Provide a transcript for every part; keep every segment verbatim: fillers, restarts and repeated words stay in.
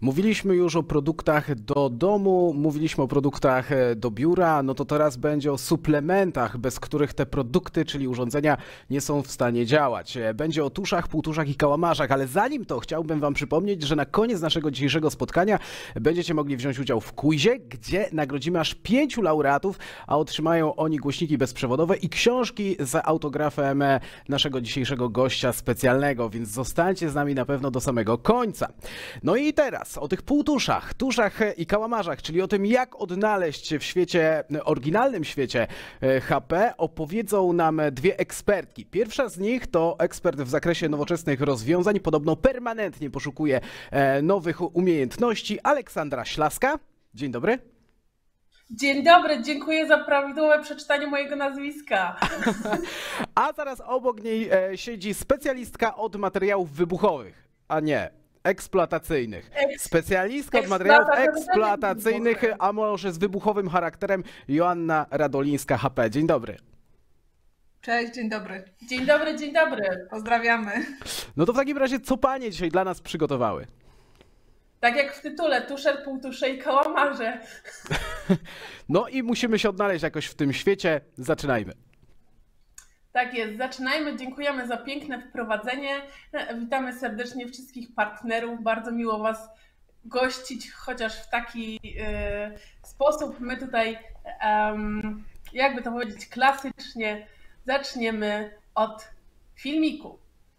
Mówiliśmy już o produktach do domu, mówiliśmy o produktach do biura, no to teraz będzie o suplementach, bez których te produkty, czyli urządzenia, nie są w stanie działać. Będzie o tuszach, półtuszach i kałamarzach, ale zanim to chciałbym wam przypomnieć, że na koniec naszego dzisiejszego spotkania będziecie mogli wziąć udział w quizie, gdzie nagrodzimy aż pięciu laureatów, a otrzymają oni głośniki bezprzewodowe i książki z autografem naszego dzisiejszego gościa specjalnego, więc zostańcie z nami na pewno do samego końca. No i teraz o tych półtuszach, tuszach i kałamarzach, czyli o tym, jak odnaleźć się w świecie, oryginalnym świecie H P, opowiedzą nam dwie ekspertki. Pierwsza z nich to ekspert w zakresie nowoczesnych rozwiązań, podobno permanentnie poszukuje nowych umiejętności, Aleksandra Ślaska. Dzień dobry. Dzień dobry, dziękuję za prawidłowe przeczytanie mojego nazwiska. A zaraz obok niej siedzi specjalistka od materiałów wybuchowych, a nie eksploatacyjnych. Specjalistka od materiałów eksploatacyjnych, a może z wybuchowym charakterem, Joanna Radolińska, H P. Dzień dobry. Cześć, dzień dobry. Dzień dobry, dzień dobry. Pozdrawiamy. No to w takim razie, co panie dzisiaj dla nas przygotowały? Tak jak w tytule, tuszer, półtusze i kałamarze. No i musimy się odnaleźć jakoś w tym świecie. Zaczynajmy. Tak jest, zaczynajmy. Dziękujemy za piękne wprowadzenie. Witamy serdecznie wszystkich partnerów. Bardzo miło was gościć, chociaż w taki y, sposób. My tutaj, um, jakby to powiedzieć, klasycznie zaczniemy od filmiku.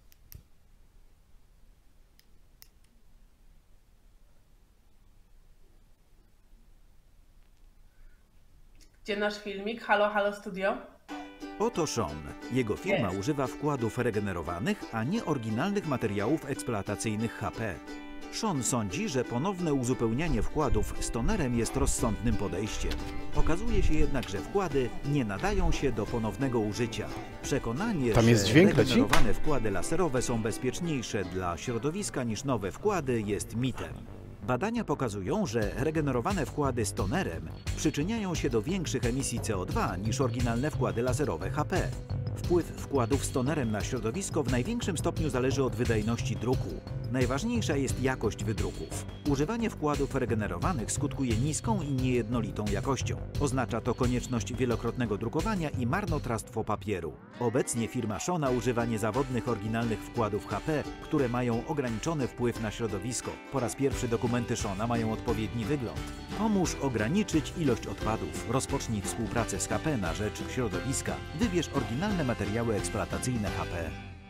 Gdzie nasz filmik? Halo, halo studio. Oto Sean. Jego firma Jest. używa wkładów regenerowanych, a nie oryginalnych materiałów eksploatacyjnych H P. Sean sądzi, że ponowne uzupełnianie wkładów z tonerem jest rozsądnym podejściem. Okazuje się jednak, że wkłady nie nadają się do ponownego użycia. Przekonanie, Tam jest że dźwięk, leci? regenerowane wkłady laserowe są bezpieczniejsze dla środowiska niż nowe wkłady, jest mitem. Badania pokazują, że regenerowane wkłady z tonerem przyczyniają się do większych emisji C O dwa niż oryginalne wkłady laserowe H P. Wpływ wkładów z tonerem na środowisko w największym stopniu zależy od wydajności druku. Najważniejsza jest jakość wydruków. Używanie wkładów regenerowanych skutkuje niską i niejednolitą jakością. Oznacza to konieczność wielokrotnego drukowania i marnotrawstwo papieru. Obecnie firma Seana używa niezawodnych oryginalnych wkładów H P, które mają ograniczony wpływ na środowisko. Po raz pierwszy dokumenty Seana mają odpowiedni wygląd. Pomóż ograniczyć ilość odpadów. Rozpocznij współpracę z H P na rzecz środowiska. Wybierz oryginalne materiały eksploatacyjne H P.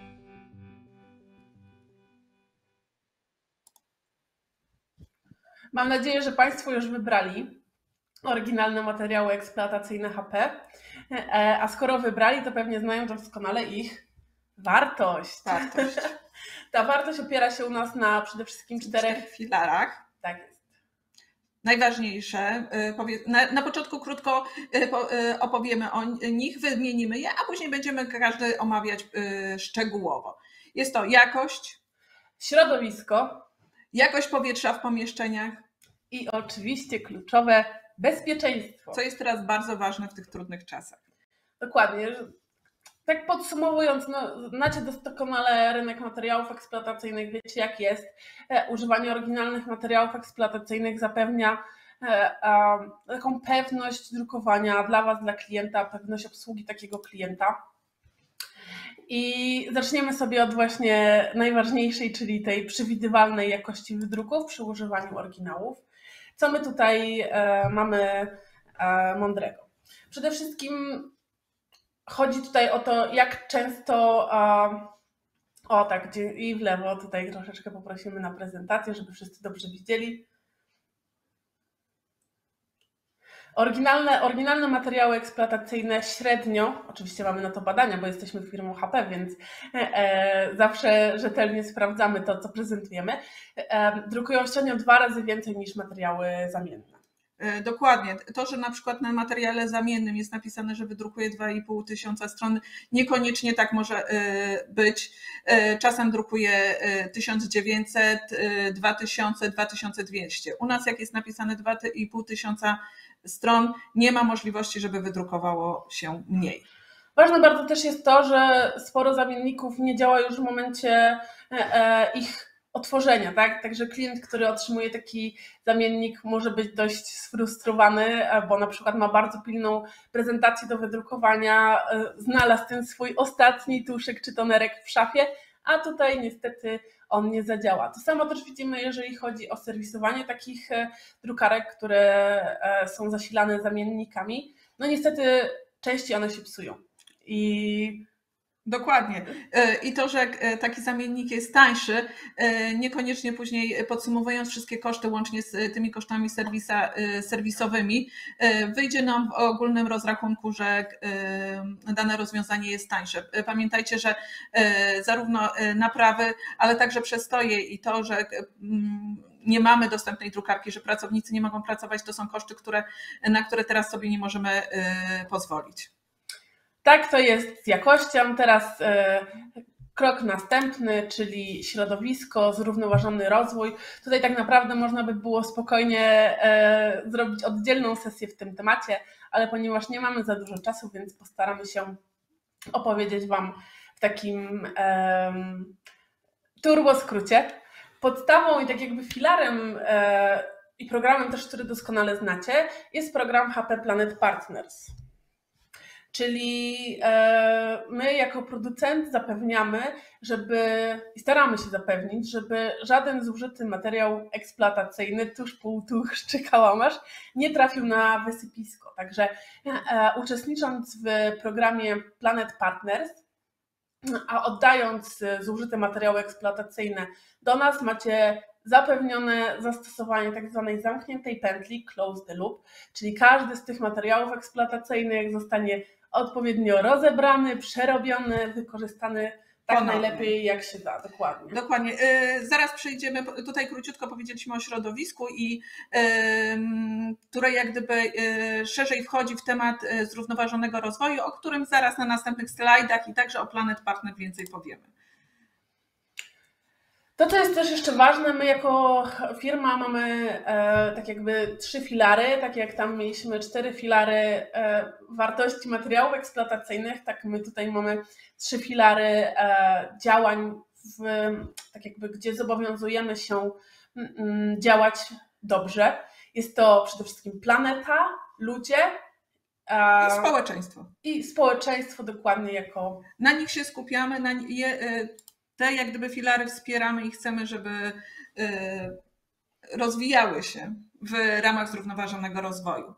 Mam nadzieję, że Państwo już wybrali oryginalne materiały eksploatacyjne H P, a skoro wybrali, to pewnie znają doskonale ich wartość. Wartość. Ta wartość opiera się u nas na przede wszystkim czterech, czterech filarach. Tak jest. Najważniejsze, na, na początku krótko opowiemy o nich, wymienimy je, a później będziemy każdy omawiać szczegółowo. Jest to jakość, środowisko, jakość powietrza w pomieszczeniach i oczywiście kluczowe bezpieczeństwo. Co jest teraz bardzo ważne w tych trudnych czasach. Dokładnie. Tak podsumowując, no, znacie doskonale rynek materiałów eksploatacyjnych, wiecie jak jest. E, używanie oryginalnych materiałów eksploatacyjnych zapewnia e, e, taką pewność drukowania dla Was, dla klienta, pewność obsługi takiego klienta. I zaczniemy sobie od właśnie najważniejszej, czyli tej przewidywalnej jakości wydruków przy używaniu oryginałów. Co my tutaj e, mamy e, mądrego? Przede wszystkim chodzi tutaj o to, jak często, e, o tak, i w lewo tutaj troszeczkę poprosimy na prezentację, żeby wszyscy dobrze widzieli. Oryginalne, oryginalne materiały eksploatacyjne średnio, oczywiście mamy na to badania, bo jesteśmy firmą H P, więc e, zawsze rzetelnie sprawdzamy to, co prezentujemy, e, drukują średnio dwa razy więcej niż materiały zamienne. Dokładnie. To, że na przykład na materiale zamiennym jest napisane, że wydrukuje dwa i pół tysiąca stron, niekoniecznie tak może być. Czasem drukuje tysiąc dziewięćset, dwa tysiące, dwa tysiące dwieście. U nas jak jest napisane dwa i pół tysiąca stron, nie ma możliwości, żeby wydrukowało się mniej. Ważne bardzo też jest to, że sporo zamienników nie działa już w momencie ich otworzenia, tak? Także klient, który otrzymuje taki zamiennik, może być dość sfrustrowany, bo na przykład ma bardzo pilną prezentację do wydrukowania, znalazł ten swój ostatni tuszek czy tonerek w szafie, a tutaj niestety on nie zadziała. To samo też widzimy, jeżeli chodzi o serwisowanie takich drukarek, które są zasilane zamiennikami. No niestety częściej one się psują. I Dokładnie. I to, że taki zamiennik jest tańszy, niekoniecznie później podsumowując wszystkie koszty łącznie z tymi kosztami serwisa, serwisowymi, wyjdzie nam w ogólnym rozrachunku, że dane rozwiązanie jest tańsze. Pamiętajcie, że zarówno naprawy, ale także przestoje i to, że nie mamy dostępnej drukarki, że pracownicy nie mogą pracować, to są koszty, które, na które teraz sobie nie możemy pozwolić. Tak to jest z jakością. Teraz e, krok następny, czyli środowisko, zrównoważony rozwój. Tutaj tak naprawdę można by było spokojnie e, zrobić oddzielną sesję w tym temacie, ale ponieważ nie mamy za dużo czasu, więc postaramy się opowiedzieć Wam w takim e, turbo skrócie. Podstawą i tak jakby filarem e, i programem też, który doskonale znacie, jest program H P Planet Partners. Czyli my jako producent zapewniamy, żeby i staramy się zapewnić, żeby żaden zużyty materiał eksploatacyjny, tusz, półtusz czy kałamarz nie trafił na wysypisko. Także uczestnicząc w programie Planet Partners, a oddając zużyte materiały eksploatacyjne do nas, macie zapewnione zastosowanie tak zwanej zamkniętej pętli, close the loop, czyli każdy z tych materiałów eksploatacyjnych zostanie odpowiednio rozebrany, przerobiony, wykorzystany tak Ponownie. najlepiej jak się da, dokładnie. Dokładnie. Zaraz przejdziemy, tutaj króciutko powiedzieliśmy o środowisku i które jak gdyby szerzej wchodzi w temat zrównoważonego rozwoju, o którym zaraz na następnych slajdach i także o Planet Partner więcej powiemy. To, co jest też jeszcze ważne, my jako firma mamy e, tak jakby trzy filary, tak jak tam mieliśmy cztery filary e, wartości materiałów eksploatacyjnych, tak my tutaj mamy trzy filary e, działań, w, tak jakby gdzie zobowiązujemy się m, działać dobrze. Jest to przede wszystkim planeta, ludzie e, i społeczeństwo. I społeczeństwo dokładnie jako... Na nich się skupiamy, na je, te jak gdyby filary wspieramy i chcemy, żeby rozwijały się w ramach zrównoważonego rozwoju.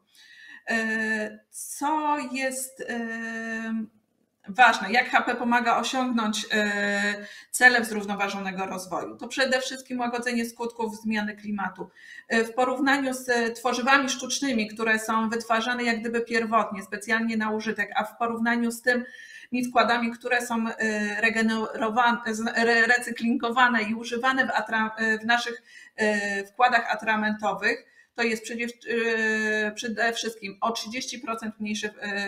Co jest ważne, jak H P pomaga osiągnąć cele zrównoważonego rozwoju? To przede wszystkim łagodzenie skutków zmiany klimatu. W porównaniu z tworzywami sztucznymi, które są wytwarzane jak gdyby pierwotnie, specjalnie na użytek, a w porównaniu z tym wkładami, które są regenerowane, recyklingowane i używane w, w naszych wkładach atramentowych, to jest przede wszystkim o trzydzieści procent mniejszy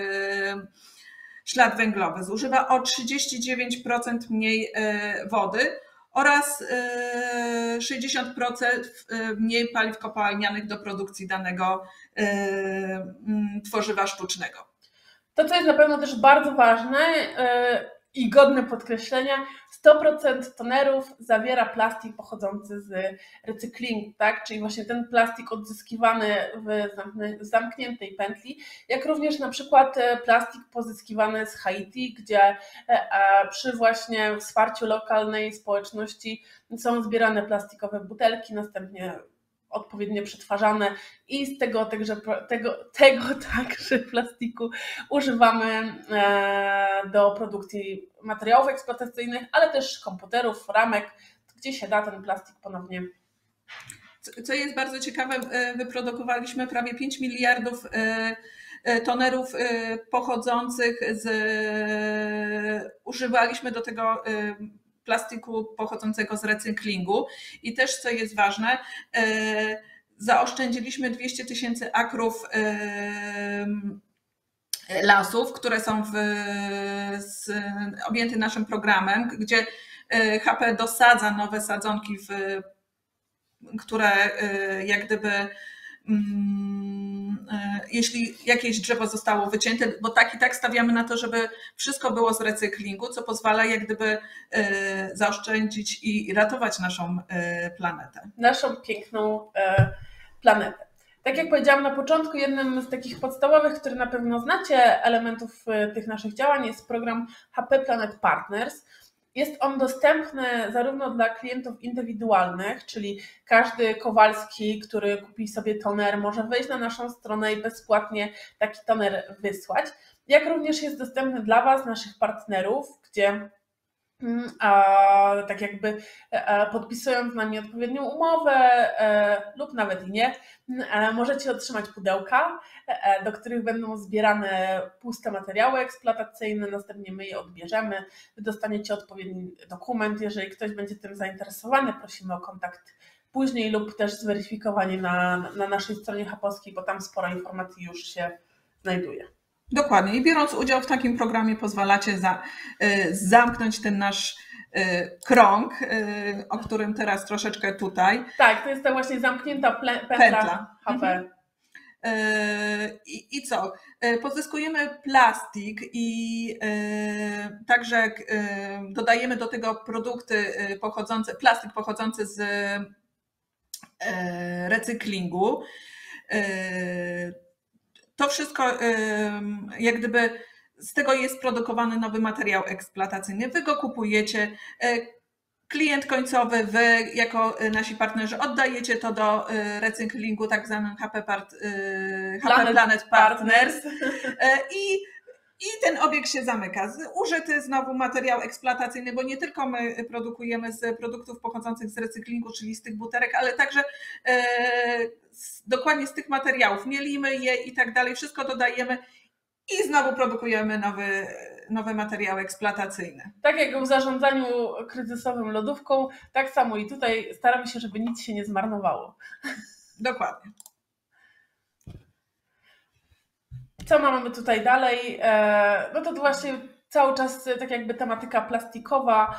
ślad węglowy, zużywa o trzydzieści dziewięć procent mniej wody oraz sześćdziesiąt procent mniej paliw kopalnianych do produkcji danego tworzywa sztucznego. To, co jest na pewno też bardzo ważne i godne podkreślenia, sto procent tonerów zawiera plastik pochodzący z recyklingu, tak? Czyli właśnie ten plastik odzyskiwany w zamkniętej pętli, jak również na przykład plastik pozyskiwany z Haiti, gdzie przy właśnie wsparciu lokalnej społeczności są zbierane plastikowe butelki, następnie odpowiednio przetwarzane i z tego, także, tego, tego także plastiku używamy do produkcji materiałów eksploatacyjnych, ale też komputerów, ramek, gdzie się da ten plastik ponownie. Co jest bardzo ciekawe, wyprodukowaliśmy prawie pięć miliardów tonerów pochodzących z, używaliśmy do tego plastiku pochodzącego z recyklingu i też, co jest ważne, zaoszczędziliśmy dwieście tysięcy akrów lasów, które są w, z, objęte naszym programem, gdzie H P dosadza nowe sadzonki, w, które jak gdyby jeśli jakieś drzewo zostało wycięte, bo tak i tak stawiamy na to, żeby wszystko było z recyklingu, co pozwala jak gdyby zaoszczędzić i ratować naszą planetę. Naszą piękną planetę. Tak jak powiedziałam na początku, jednym z takich podstawowych, który na pewno znacie, elementów tych naszych działań jest program H P Planet Partners. Jest on dostępny zarówno dla klientów indywidualnych, czyli każdy Kowalski, który kupi sobie toner, może wejść na naszą stronę i bezpłatnie taki toner wysłać, jak również jest dostępny dla Was, naszych partnerów, gdzie a, tak jakby a, podpisując z nami odpowiednią umowę a, lub nawet i nie, a, możecie otrzymać pudełka, a, do których będą zbierane puste materiały eksploatacyjne, następnie my je odbierzemy, wy dostaniecie odpowiedni dokument, jeżeli ktoś będzie tym zainteresowany, prosimy o kontakt później lub też zweryfikowanie na, na naszej stronie hapowskiej, bo tam sporo informacji już się znajduje. Dokładnie. I biorąc udział w takim programie pozwalacie za, y, zamknąć ten nasz y, krąg, y, o którym teraz troszeczkę tutaj. Tak, to jest ta właśnie zamknięta ple, pętla, pętla H P. Mhm. Y, I co? Y, pozyskujemy plastik i y, także y, dodajemy do tego produkty y, pochodzące, plastik pochodzący z y, recyklingu. Y, To wszystko, jak gdyby z tego jest produkowany nowy materiał eksploatacyjny. Wy go kupujecie, klient końcowy, wy jako nasi partnerzy oddajecie to do recyklingu, tak zwanym H P, Part, H P Planet Partners i, i ten obieg się zamyka. Użyty znowu materiał eksploatacyjny, bo nie tylko my produkujemy z produktów pochodzących z recyklingu, czyli z tych butelek, ale także dokładnie z tych materiałów, mielimy je i tak dalej, wszystko dodajemy i znowu produkujemy nowy, nowe materiały eksploatacyjne. Tak jak w zarządzaniu kryzysowym lodówką, tak samo i tutaj staramy się, żeby nic się nie zmarnowało. Dokładnie. Co mamy tutaj dalej? No to właśnie cały czas tak jakby tematyka plastikowa.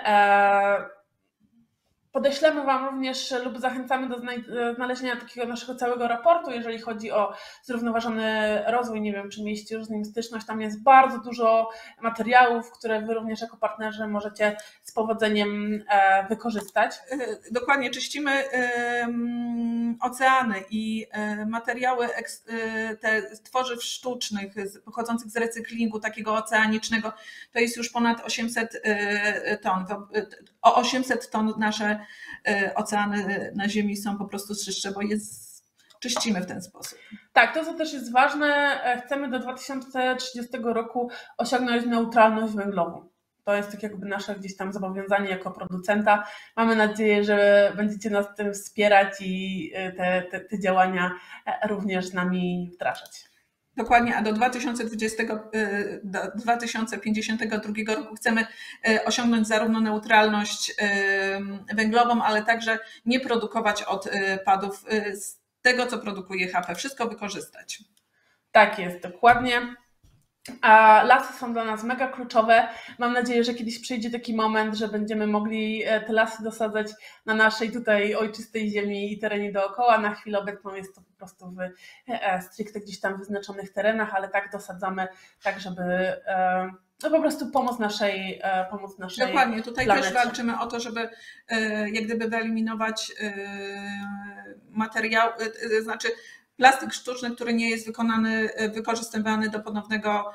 Podeślemy Wam również lub zachęcamy do znalezienia takiego naszego całego raportu, jeżeli chodzi o zrównoważony rozwój. Nie wiem, czy mieliście już z nim styczność. Tam jest bardzo dużo materiałów, które Wy również jako partnerzy możecie z powodzeniem wykorzystać. Dokładnie, czyścimy oceany i materiały te tworzyw sztucznych pochodzących z recyklingu takiego oceanicznego. To jest już ponad osiemset ton. O osiemset ton nasze oceany na Ziemi są po prostu czystsze, bo je czyścimy w ten sposób. Tak, to co też jest ważne, chcemy do dwa tysiące trzydziestego roku osiągnąć neutralność węglową. To jest tak jakby nasze gdzieś tam zobowiązanie jako producenta. Mamy nadzieję, że będziecie nas w tym wspierać i te, te, te działania również z nami wdrażać. Dokładnie, a do dwa tysiące dwudziestego, do dwa tysiące pięćdziesiątego drugiego roku chcemy osiągnąć zarówno neutralność węglową, ale także nie produkować odpadów z tego, co produkuje H P. Wszystko wykorzystać. Tak jest, dokładnie. A lasy są dla nas mega kluczowe. Mam nadzieję, że kiedyś przyjdzie taki moment, że będziemy mogli te lasy dosadzać na naszej tutaj ojczystej ziemi i terenie dookoła. Na chwilę obecną jest to po prostu w stricte gdzieś tam wyznaczonych terenach, ale tak dosadzamy, tak żeby no po prostu pomóc naszej pomóc naszej Dokładnie, tutaj planecie. też walczymy o to, żeby jak gdyby wyeliminować materiał, znaczy plastik sztuczny, który nie jest wykonany, wykorzystywany do ponownego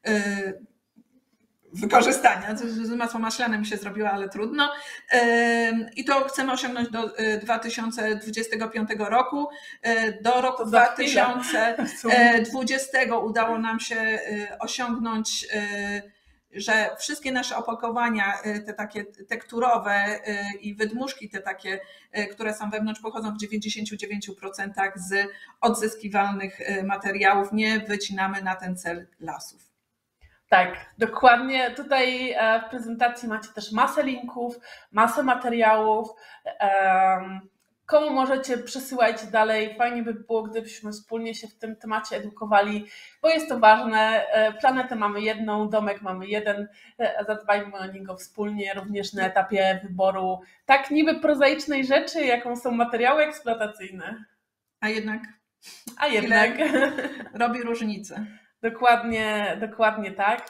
wykorzystania. Z masło maślane mi się zrobiło, ale trudno. I to chcemy osiągnąć do dwa tysiące dwudziestego piątego roku. Do roku dwa tysiące dwudziestego udało nam się osiągnąć, że wszystkie nasze opakowania, te takie tekturowe i wydmuszki, te takie, które są wewnątrz, pochodzą w dziewięćdziesięciu dziewięciu procentach z odzyskiwalnych materiałów. Nie wycinamy na ten cel lasów. Tak, dokładnie. Tutaj w prezentacji macie też masę linków, masę materiałów. Komu możecie, przesyłajcie dalej. Fajnie by było, gdybyśmy wspólnie się w tym temacie edukowali, bo jest to ważne. Planetę mamy jedną, domek mamy jeden, zadbajmy o niego wspólnie, również na etapie wyboru tak niby prozaicznej rzeczy, jaką są materiały eksploatacyjne. A jednak A jednak robi różnicę. Dokładnie, dokładnie tak.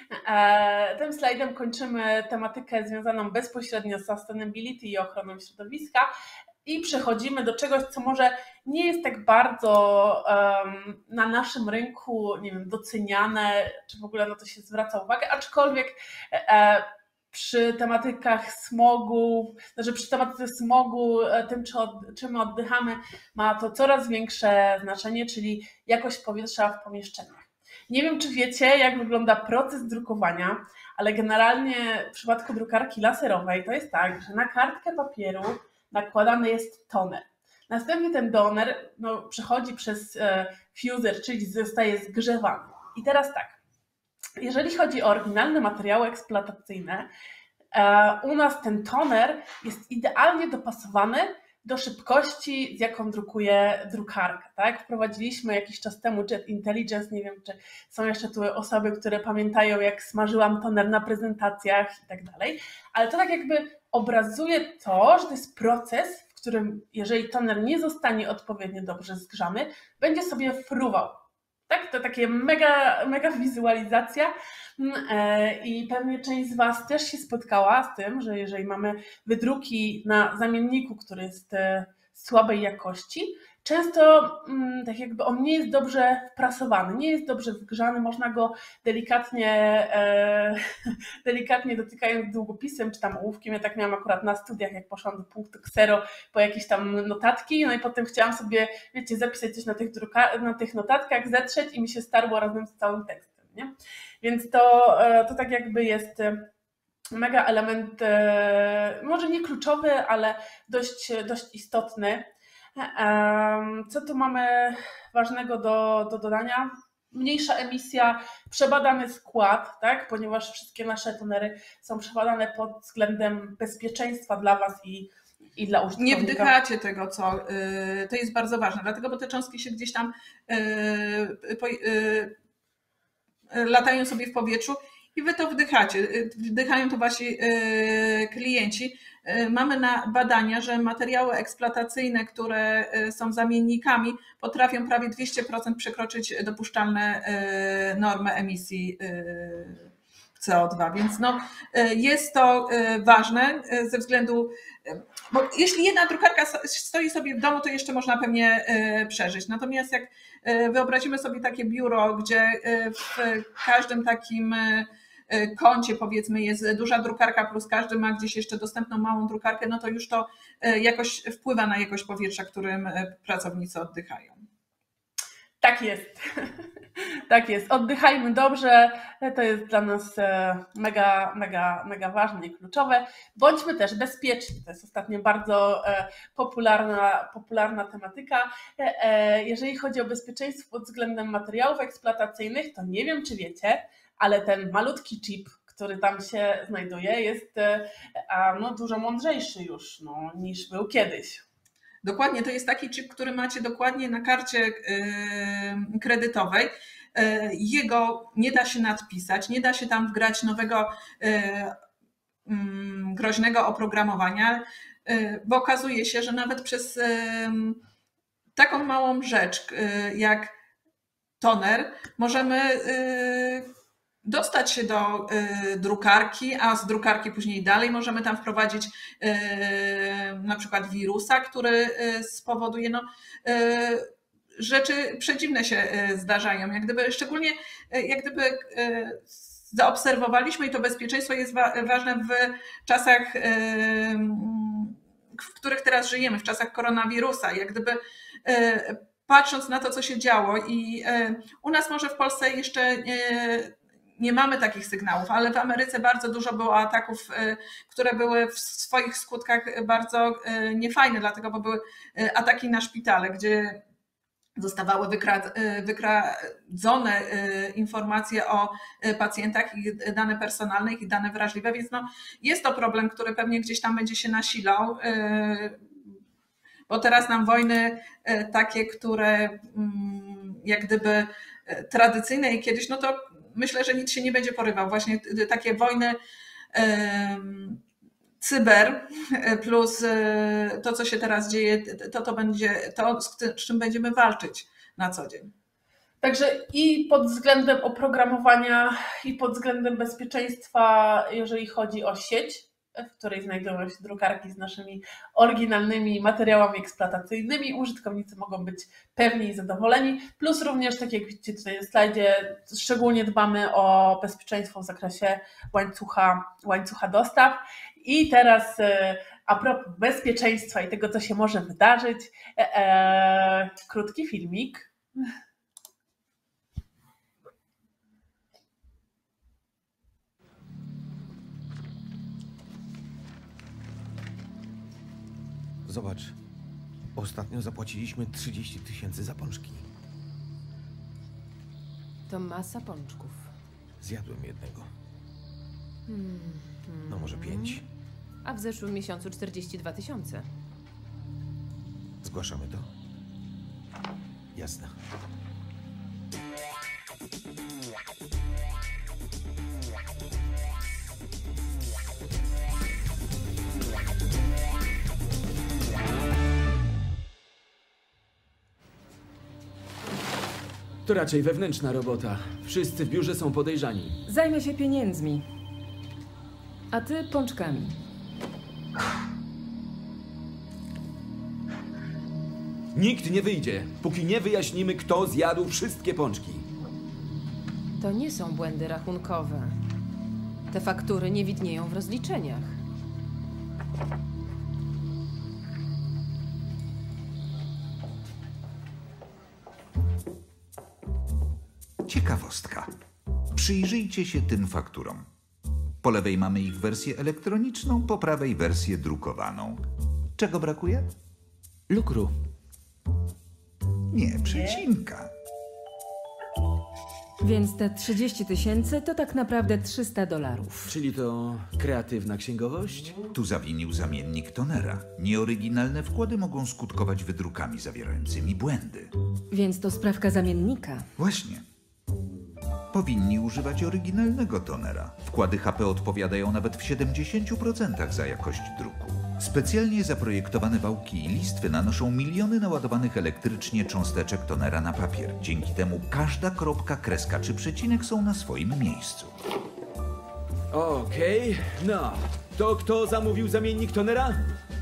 Tym slajdem kończymy tematykę związaną bezpośrednio z sustainability i ochroną środowiska i przechodzimy do czegoś, co może nie jest tak bardzo um, na naszym rynku, nie wiem, doceniane, czy w ogóle na to się zwraca uwagę, aczkolwiek e, przy tematykach smogu, znaczy przy tematyce smogu, tym czy od, czym oddychamy, ma to coraz większe znaczenie, czyli jakość powietrza w pomieszczeniach. Nie wiem, czy wiecie, jak wygląda proces drukowania, ale generalnie w przypadku drukarki laserowej to jest tak, że na kartkę papieru nakładany jest toner. Następnie ten toner no, przechodzi przez e, fuser, czyli zostaje zgrzewany. I teraz tak, jeżeli chodzi o oryginalne materiały eksploatacyjne, e, u nas ten toner jest idealnie dopasowany do szybkości, z jaką drukuje drukarka. Tak? Wprowadziliśmy jakiś czas temu Jet Intelligence, nie wiem, czy są jeszcze tu osoby, które pamiętają, jak smażyłam toner na prezentacjach i tak dalej, ale to tak jakby obrazuje to, że to jest proces, w którym jeżeli toner nie zostanie odpowiednio dobrze zgrzany, będzie sobie fruwał. Tak? To takie mega, mega wizualizacja i pewnie część z Was też się spotkała z tym, że jeżeli mamy wydruki na zamienniku, który jest słabej jakości, często tak jakby on nie jest dobrze wprasowany, nie jest dobrze wgrzany, można go delikatnie, e, delikatnie dotykając długopisem czy tam ołówkiem. Ja tak miałam akurat na studiach, jak poszłam do punktu ksero po jakieś tam notatki, no i potem chciałam sobie, wiecie, zapisać coś na tych, druka- na tych notatkach, zetrzeć i mi się starło razem z całym tekstem, nie? Więc to, to tak jakby jest mega element, może nie kluczowy, ale dość, dość istotny. Co tu mamy ważnego do, do dodania? Mniejsza emisja, przebadany skład, tak? Ponieważ wszystkie nasze tonery są przebadane pod względem bezpieczeństwa dla Was i, i dla użytkownika. Nie wdychacie tego, co yy, to jest bardzo ważne, dlatego, bo te cząstki się gdzieś tam yy, po, yy, latają sobie w powietrzu i Wy to wdychacie. Wdychają to Wasi yy, klienci. Mamy na badania, że materiały eksploatacyjne, które są zamiennikami, potrafią prawie dwieście procent przekroczyć dopuszczalne normy emisji C O dwa, więc no, jest to ważne ze względu, bo jeśli jedna drukarka stoi sobie w domu, to jeszcze można pewnie przeżyć. Natomiast jak wyobrazimy sobie takie biuro, gdzie w każdym takim kącie, powiedzmy, jest duża drukarka, plus każdy ma gdzieś jeszcze dostępną małą drukarkę, no to już to jakoś wpływa na jakość powietrza, którym pracownicy oddychają. Tak jest. Tak jest. Oddychajmy dobrze. To jest dla nas mega, mega, mega ważne i kluczowe. Bądźmy też bezpieczni. To jest ostatnio bardzo popularna, popularna tematyka. Jeżeli chodzi o bezpieczeństwo pod względem materiałów eksploatacyjnych, to nie wiem, czy wiecie, ale ten malutki chip, który tam się znajduje, jest no, dużo mądrzejszy już no, niż był kiedyś. Dokładnie, to jest taki chip, który macie dokładnie na karcie kredytowej. Jego nie da się nadpisać, nie da się tam wgrać nowego groźnego oprogramowania, bo okazuje się, że nawet przez taką małą rzecz jak toner możemy dostać się do drukarki, a z drukarki później dalej możemy tam wprowadzić na przykład wirusa, który spowoduje, no, rzeczy przedziwne się zdarzają. Jak gdyby, szczególnie jak gdyby zaobserwowaliśmy, i to bezpieczeństwo jest ważne w czasach, w których teraz żyjemy, w czasach koronawirusa. Jak gdyby patrząc na to, co się działo, i u nas może w Polsce jeszcze nie mamy takich sygnałów, ale w Ameryce bardzo dużo było ataków, które były w swoich skutkach bardzo niefajne, dlatego, bo były ataki na szpitale, gdzie zostawały wykradzone informacje o pacjentach, ich dane personalne, ich dane wrażliwe, więc no, jest to problem, który pewnie gdzieś tam będzie się nasilał, bo teraz nam wojny takie, które jak gdyby tradycyjne i kiedyś, no to myślę, że nic się nie będzie porywał. Właśnie takie wojny cyber plus to, co się teraz dzieje, to, to będzie to, z czym będziemy walczyć. na co dzień. Także i pod względem oprogramowania, i pod względem bezpieczeństwa, jeżeli chodzi o sieć, w której znajdują się drukarki z naszymi oryginalnymi materiałami eksploatacyjnymi, użytkownicy mogą być pewni i zadowoleni. Plus również, tak jak widzicie tutaj na slajdzie, szczególnie dbamy o bezpieczeństwo w zakresie łańcucha, łańcucha dostaw. I teraz a propos bezpieczeństwa i tego, co się może wydarzyć, e, e, krótki filmik. Zobacz, ostatnio zapłaciliśmy trzydzieści tysięcy za pączki. To masa pączków. Zjadłem jednego. Hmm, No może pięć. A w zeszłym miesiącu czterdzieści dwa tysiące. Zgłaszamy to? Jasne. To raczej wewnętrzna robota. Wszyscy w biurze są podejrzani. Zajmę się pieniędzmi. A ty pączkami. Nikt nie wyjdzie, póki nie wyjaśnimy, kto zjadł wszystkie pączki. To nie są błędy rachunkowe. Te faktury nie widnieją w rozliczeniach. Ciekawostka. Przyjrzyjcie się tym fakturom. Po lewej mamy ich wersję elektroniczną, po prawej wersję drukowaną. Czego brakuje? Lukru. Nie, przecinka. Więc te trzydzieści tysięcy to tak naprawdę trzysta dolarów. Czyli to kreatywna księgowość? Tu zawinił zamiennik tonera. Nieoryginalne wkłady mogą skutkować wydrukami zawierającymi błędy. Więc to sprawka zamiennika. Właśnie. Powinni używać oryginalnego tonera. Wkłady H P odpowiadają nawet w siedemdziesięciu procentach za jakość druku. Specjalnie zaprojektowane wałki i listwy nanoszą miliony naładowanych elektrycznie cząsteczek tonera na papier. Dzięki temu każda kropka, kreska czy przecinek są na swoim miejscu. Okej, no. To kto zamówił zamiennik tonera?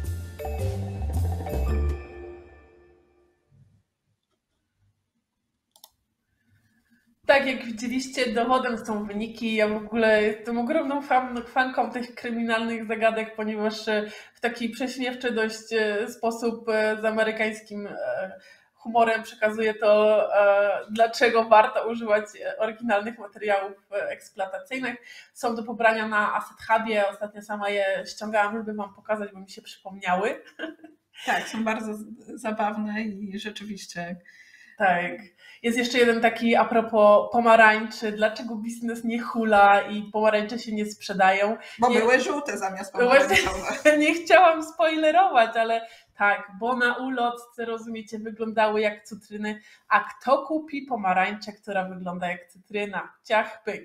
Tak jak widzieliście, dowodem są wyniki. Ja w ogóle jestem ogromną fan, fanką tych kryminalnych zagadek, ponieważ w taki prześmiewczy dość sposób z amerykańskim humorem przekazuje to, dlaczego warto używać oryginalnych materiałów eksploatacyjnych. Są do pobrania na Asset Hubie. Ostatnio sama je ściągałam, żeby wam pokazać, bo mi się przypomniały. Tak, są bardzo zabawne i rzeczywiście... Tak. Jest jeszcze jeden taki a propos pomarańczy. Dlaczego biznes nie hula i pomarańcze się nie sprzedają? Bo nie, były żółte zamiast pomarańczowe. Nie chciałam spoilerować, ale tak, bo na ulotce, rozumiecie, wyglądały jak cytryny. A kto kupi pomarańczę, która wygląda jak cytryna? Ciach, pyk.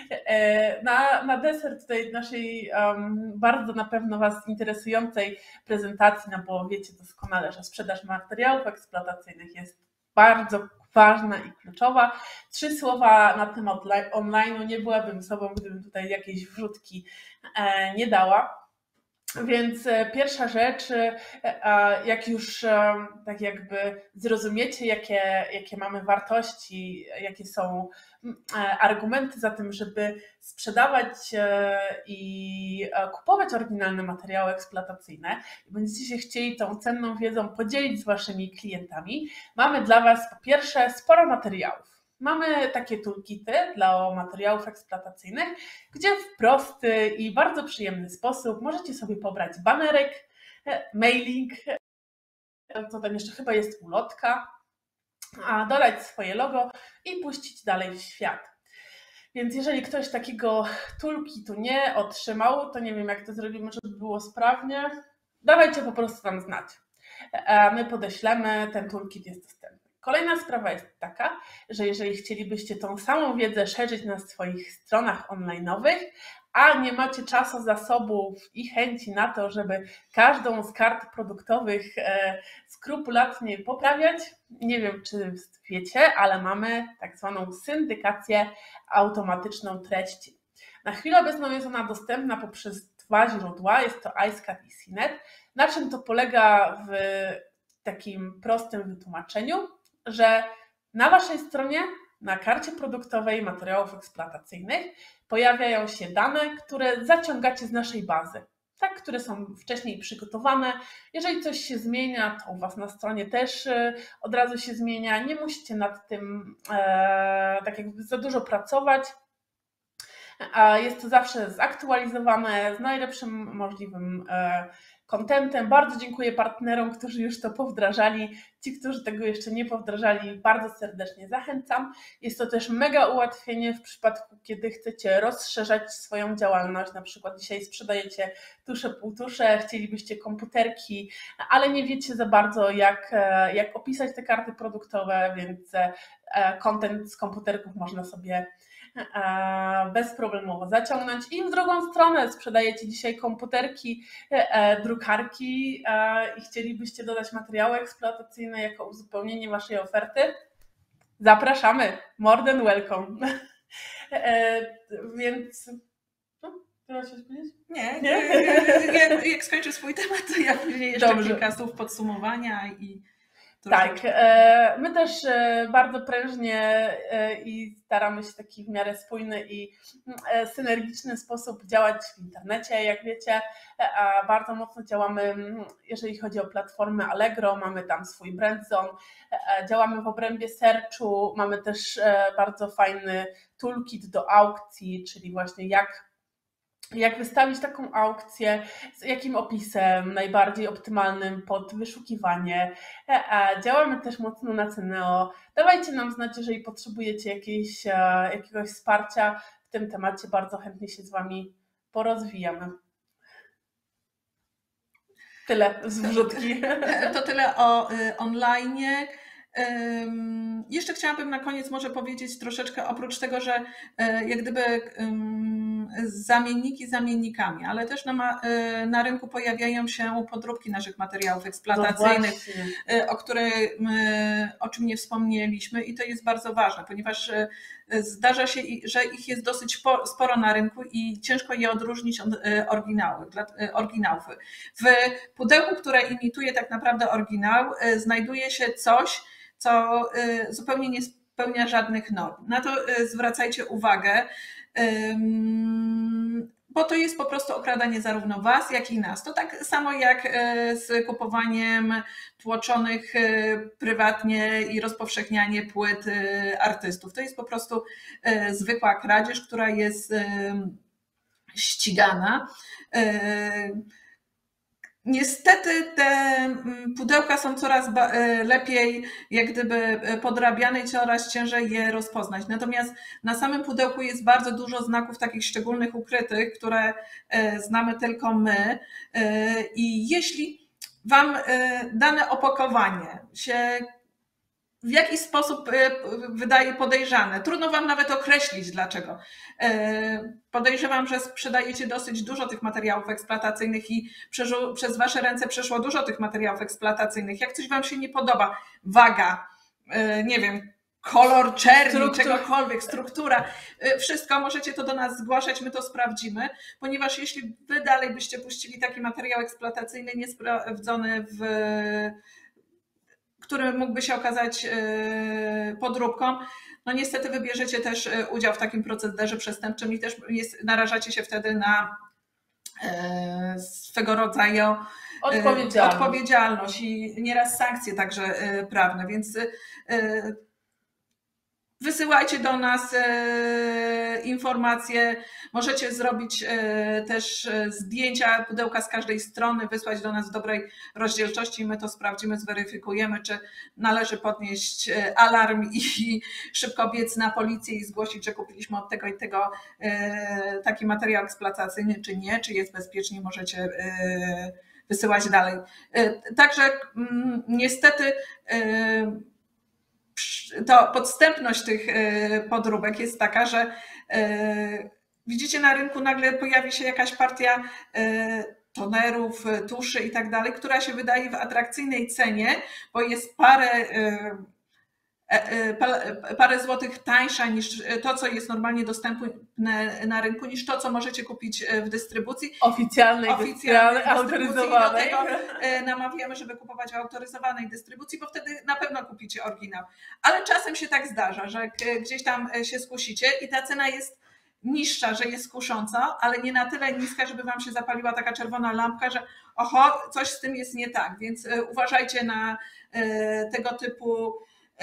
Na, na deser tutaj naszej um, bardzo na pewno was interesującej prezentacji, no bo wiecie doskonale, że sprzedaż materiałów eksploatacyjnych jest bardzo ważna i kluczowa. Trzy słowa na temat online'u. Nie byłabym sobą, gdybym tutaj jakiejś wrzutki nie dała. Więc pierwsza rzecz, jak już tak jakby zrozumiecie, jakie, jakie mamy wartości, jakie są argumenty za tym, żeby sprzedawać i kupować oryginalne materiały eksploatacyjne i będziecie się chcieli tą cenną wiedzą podzielić z waszymi klientami, mamy dla was po pierwsze sporo materiałów. Mamy takie toolkity dla materiałów eksploatacyjnych, gdzie w prosty i bardzo przyjemny sposób możecie sobie pobrać banerek, mailing, co tam jeszcze chyba jest ulotka, a dodać swoje logo i puścić dalej w świat. Więc jeżeli ktoś takiego toolkitu nie otrzymał, to nie wiem jak to zrobimy, żeby było sprawnie, dawajcie po prostu nam znać. My podeślemy, ten toolkit jest dostępny. Kolejna sprawa jest taka, że jeżeli chcielibyście tą samą wiedzę szerzyć na swoich stronach online'owych, a nie macie czasu, zasobów i chęci na to, żeby każdą z kart produktowych, z skrupulatnie poprawiać. Nie wiem, czy wiecie, ale mamy tak zwaną syndykację automatyczną treści. Na chwilę obecną jest ona dostępna poprzez dwa źródła, jest to iSCAD i C net. Na czym to polega w takim prostym wytłumaczeniu, że na Waszej stronie, na karcie produktowej materiałów eksploatacyjnych pojawiają się dane, które zaciągacie z naszej bazy, tak, które są wcześniej przygotowane. Jeżeli coś się zmienia, to u Was na stronie też od razu się zmienia. Nie musicie nad tym e, tak jakby za dużo pracować. Jest to zawsze zaktualizowane z najlepszym możliwym kontentem. Bardzo dziękuję partnerom, którzy już to powdrażali. Ci, którzy tego jeszcze nie powdrażali, bardzo serdecznie zachęcam. Jest to też mega ułatwienie w przypadku, kiedy chcecie rozszerzać swoją działalność. Na przykład dzisiaj sprzedajecie tusze, półtusze, chcielibyście komputerki, ale nie wiecie za bardzo, jak, jak opisać te karty produktowe, więc kontent z komputerków można sobie bezproblemowo zaciągnąć. I w drugą stronę sprzedajecie dzisiaj komputerki, drukarki i chcielibyście dodać materiały eksploatacyjne jako uzupełnienie Waszej oferty. Zapraszamy, more than welcome. Więc... No, chciałaś coś powiedzieć? Nie, nie? Jak, jak skończę swój temat, to ja później jeszcze Dobrze. kilka słów podsumowania i Tak, my też bardzo prężnie i staramy się w taki w miarę spójny i synergiczny sposób działać w internecie, jak wiecie. Bardzo mocno działamy, jeżeli chodzi o platformę Allegro, mamy tam swój brand zone, działamy w obrębie searchu, mamy też bardzo fajny toolkit do aukcji, czyli właśnie jak Jak wystawić taką aukcję, z jakim opisem najbardziej optymalnym pod wyszukiwanie. Działamy też mocno na Ceneo. Dawajcie nam znać, jeżeli potrzebujecie jakieś, jakiegoś wsparcia w tym temacie. Bardzo chętnie się z Wami porozwijamy. Tyle z wrzutki. To tyle o online. Um, jeszcze chciałabym na koniec może powiedzieć troszeczkę, oprócz tego, że e, jak gdyby um, zamienniki zamiennikami, ale też na, ma, e, na rynku pojawiają się podróbki naszych materiałów eksploatacyjnych, no o, którym, e, o czym nie wspomnieliśmy i to jest bardzo ważne, ponieważ e, zdarza się, że ich jest dosyć po, sporo na rynku i ciężko je odróżnić od e, oryginałów, e, oryginałów. W pudełku, które imituje tak naprawdę oryginał, e, znajduje się coś, co zupełnie nie spełnia żadnych norm. Na to zwracajcie uwagę, bo to jest po prostu okradanie zarówno Was, jak i nas. To tak samo jak z kupowaniem tłoczonych prywatnie i rozpowszechnianie płyt artystów. To jest po prostu zwykła kradzież, która jest ścigana. Niestety te pudełka są coraz lepiej jak gdyby podrabiane i coraz ciężej je rozpoznać. Natomiast na samym pudełku jest bardzo dużo znaków takich szczególnych, ukrytych, które znamy tylko my. I jeśli Wam dane opakowanie się w jakiś sposób wydaje podejrzane, trudno Wam nawet określić dlaczego. Podejrzewam, że sprzedajecie dosyć dużo tych materiałów eksploatacyjnych i przez Wasze ręce przeszło dużo tych materiałów eksploatacyjnych. Jak coś Wam się nie podoba, waga, nie wiem, kolor czerni, struktura. Czegokolwiek, struktura, wszystko możecie to do nas zgłaszać, my to sprawdzimy, ponieważ jeśli Wy dalej byście puścili taki materiał eksploatacyjny niesprawdzony w który mógłby się okazać podróbką, no niestety wybierzecie też udział w takim procederze przestępczym i też jest, narażacie się wtedy na swego rodzaju odpowiedzialność. odpowiedzialność i nieraz sankcje także prawne, więc wysyłajcie do nas informacje, możecie zrobić też zdjęcia pudełka z każdej strony, wysłać do nas w dobrej rozdzielczości, my to sprawdzimy, zweryfikujemy, czy należy podnieść alarm i szybko biec na policję i zgłosić, że kupiliśmy od tego i tego taki materiał eksploatacyjny, czy nie, czy jest bezpiecznie, możecie wysyłać dalej. Także niestety to podstępność tych podróbek jest taka, że widzicie na rynku nagle pojawi się jakaś partia tonerów, tuszy i tak dalej, która się wydaje w atrakcyjnej cenie, bo jest parę, parę złotych tańsza niż to, co jest normalnie dostępne na rynku, niż to, co możecie kupić w dystrybucji. Oficjalnej, Oficjalnej autoryzowanej. Do tego namawiamy, żeby kupować w autoryzowanej dystrybucji, bo wtedy na pewno kupicie oryginał. Ale czasem się tak zdarza, że gdzieś tam się skusicie i ta cena jest niższa, że jest kusząca, ale nie na tyle niska, żeby wam się zapaliła taka czerwona lampka, że oho, coś z tym jest nie tak, więc uważajcie na tego typu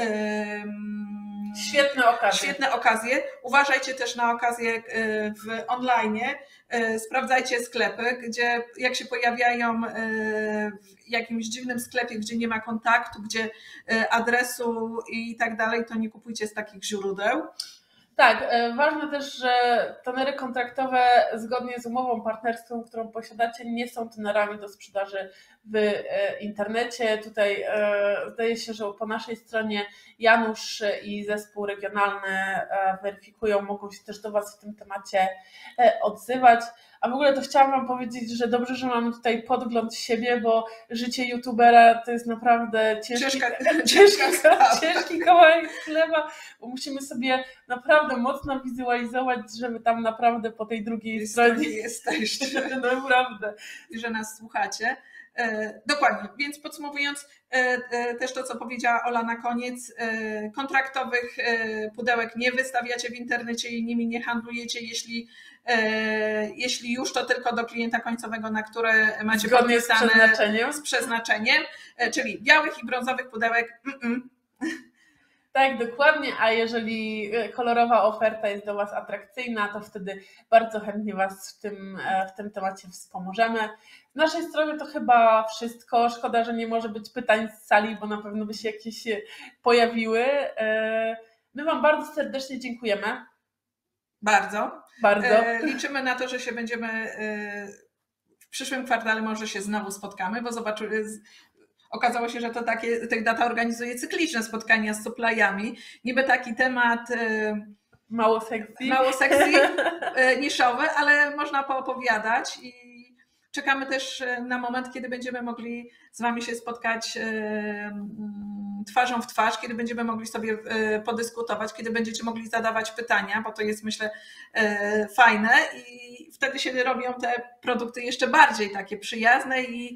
Świetne okazje. Świetne okazje. Uważajcie też na okazje w online. Sprawdzajcie sklepy, gdzie jak się pojawiają w jakimś dziwnym sklepie, gdzie nie ma kontaktu, gdzie adresu i tak dalej, to nie kupujcie z takich źródeł. Tak, ważne też, że tonery kontraktowe zgodnie z umową partnerską, którą posiadacie, nie są tonerami do sprzedaży w internecie. Tutaj zdaje się, że po naszej stronie Janusz i zespół regionalny weryfikują, mogą się też do Was w tym temacie odzywać. A w ogóle to chciałam Wam powiedzieć, że dobrze, że mamy tutaj podgląd siebie, bo życie youtubera to jest naprawdę ciężki, ciężka, ciężki, ciężki kawałek chleba, bo musimy sobie naprawdę mocno wizualizować, że Wy tam naprawdę po tej drugiej stronie jesteście. Naprawdę. I że nas słuchacie. Dokładnie, więc podsumowując też to, co powiedziała Ola na koniec, kontraktowych pudełek nie wystawiacie w internecie i nimi nie handlujecie, jeśli, jeśli już to tylko do klienta końcowego, na które macie zgodnie z przeznaczeniem. z przeznaczeniem, czyli białych i brązowych pudełek. Mm-mm. Tak, dokładnie, a jeżeli kolorowa oferta jest do Was atrakcyjna, to wtedy bardzo chętnie Was w tym, w tym temacie wspomożemy. Z naszej strony to chyba wszystko. Szkoda, że nie może być pytań z sali, bo na pewno by się jakieś pojawiły. My Wam bardzo serdecznie dziękujemy. Bardzo. Bardzo. Liczymy na to, że się będziemy w przyszłym kwartale może się znowu spotkamy, bo zobaczymy. Okazało się, że to takie, Techdata organizuje cykliczne spotkania z supplyami. Niby taki temat mało sexy, mało sexy niszowy, ale można poopowiadać i czekamy też na moment, kiedy będziemy mogli z Wami się spotkać twarzą w twarz, kiedy będziemy mogli sobie podyskutować, kiedy będziecie mogli zadawać pytania, bo to jest, myślę, fajne i wtedy się robią te produkty jeszcze bardziej takie przyjazne i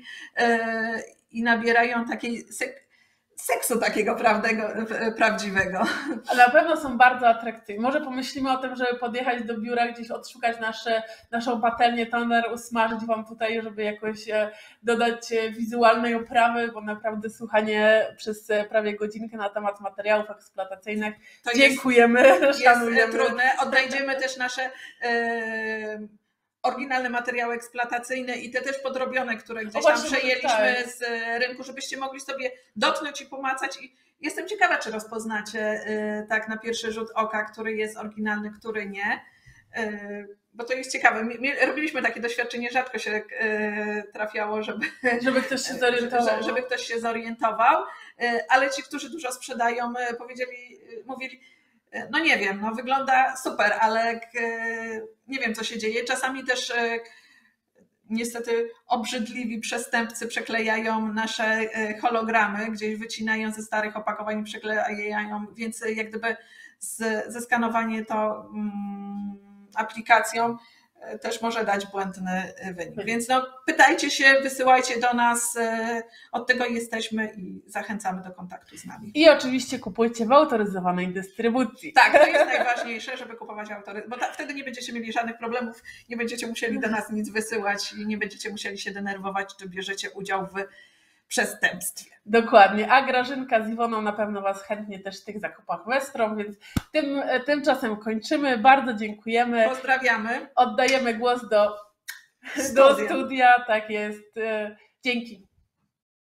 i nabierają takiej sek- seksu takiego prawdego, prawdziwego. A na pewno są bardzo atrakcyjne. Może pomyślimy o tym, żeby podjechać do biura, gdzieś odszukać nasze, naszą patelnię toner, usmażyć Wam tutaj, żeby jakoś dodać wizualnej oprawy, bo naprawdę słuchanie przez prawie godzinkę na temat materiałów eksploatacyjnych. To dziękujemy, jest, szanujemy. Jest trudne. Odnajdziemy też nasze yy, oryginalne materiały eksploatacyjne i te też podrobione, które gdzieś tam przejęliśmy tak. z rynku, żebyście mogli sobie dotknąć i pomacać. I jestem ciekawa, czy rozpoznacie tak na pierwszy rzut oka, który jest oryginalny, który nie. Bo to jest ciekawe. Robiliśmy takie doświadczenie, rzadko się trafiało, żeby, żeby ktoś się zorientował. Żeby ktoś się zorientował, ale ci, którzy dużo sprzedają, powiedzieli, mówili, no nie wiem, no wygląda super, ale nie wiem, co się dzieje. Czasami też niestety obrzydliwi przestępcy przeklejają nasze hologramy, gdzieś wycinają ze starych opakowań i przeklejają, więc jak gdyby zeskanowanie to aplikacją też może dać błędny wynik. Więc no, pytajcie się, wysyłajcie do nas, od tego jesteśmy i zachęcamy do kontaktu z nami. I oczywiście kupujcie w autoryzowanej dystrybucji. Tak, to jest najważniejsze, żeby kupować autoryzowaną, bo ta, wtedy nie będziecie mieli żadnych problemów, nie będziecie musieli do nas nic wysyłać i nie będziecie musieli się denerwować, czy bierzecie udział w przestępstwie. Dokładnie, a Grażynka z Iwoną na pewno Was chętnie też w tych zakupach wesprą, więc tym, tymczasem kończymy. Bardzo dziękujemy. Pozdrawiamy. Oddajemy głos do studia. do studia. Tak jest. Dzięki.